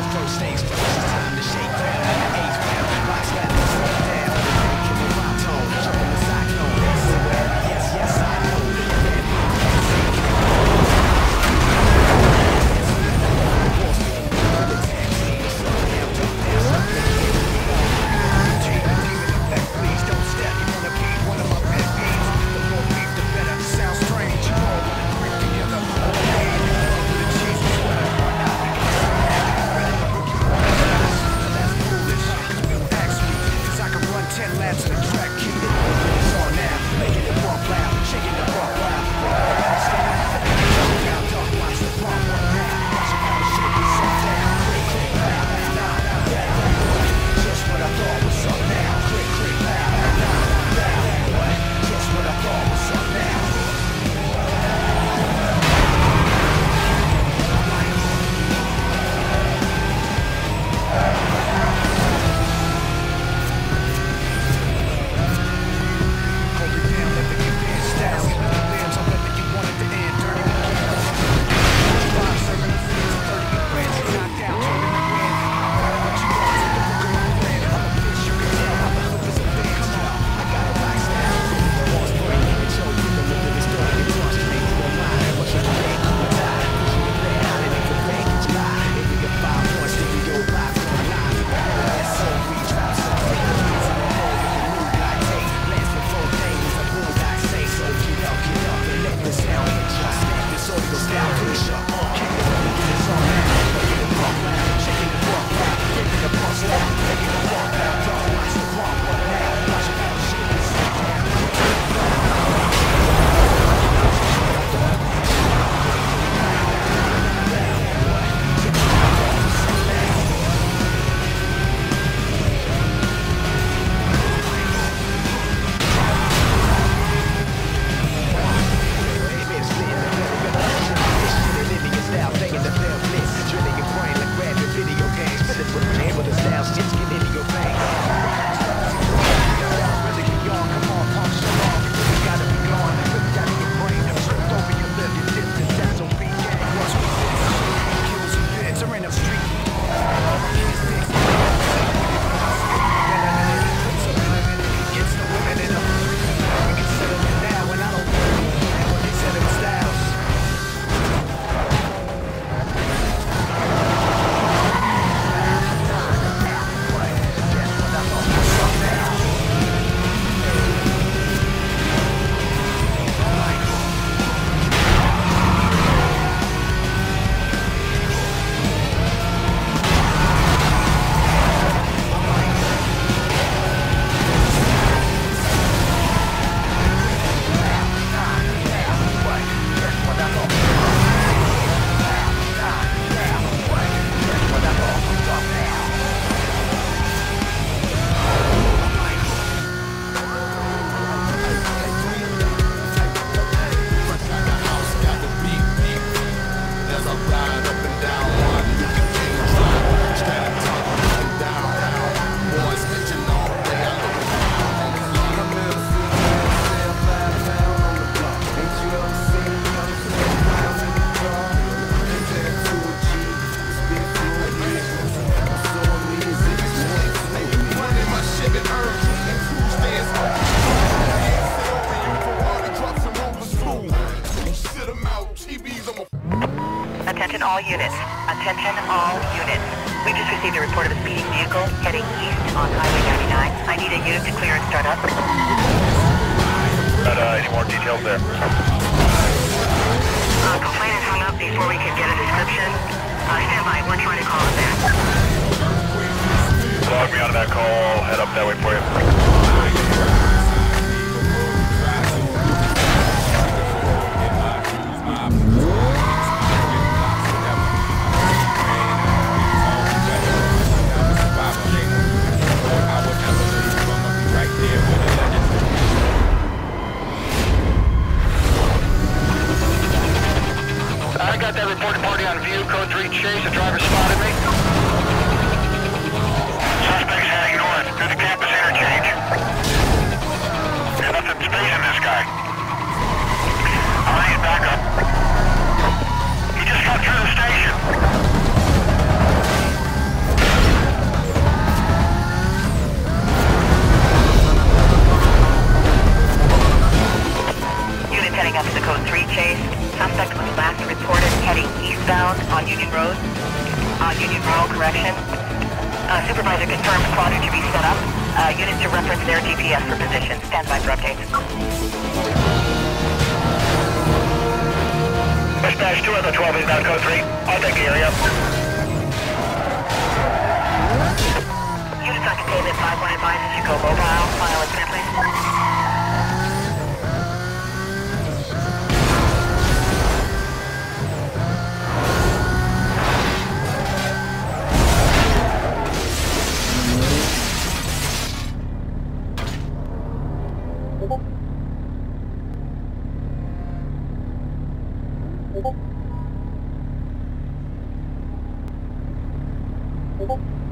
Attention all units. Attention all units. We just received a report of a speeding vehicle heading east on Highway 99. I need a unit to clear and start up. Any more details there? Complainant hung up before we could get a description. Stand by. We're trying to call it back. Log me out of that call. I'll head up that way for you. I got that reported party on view, code 3 chase, the driver spotted me. Suspect's heading north through the campus interchange. There's nothing space in this guy. I need backup. He just got through the station. southbound on Union Road. Union Road, correction. Supervisor confirms quadrant to be set up. Units to reference their GPS for position. Stand by for updates. Dispatch 2 at the 12 inbound code 3. I'll take the area. Units on containment 5-1 advises you go mobile. Final intent, please. Thank you.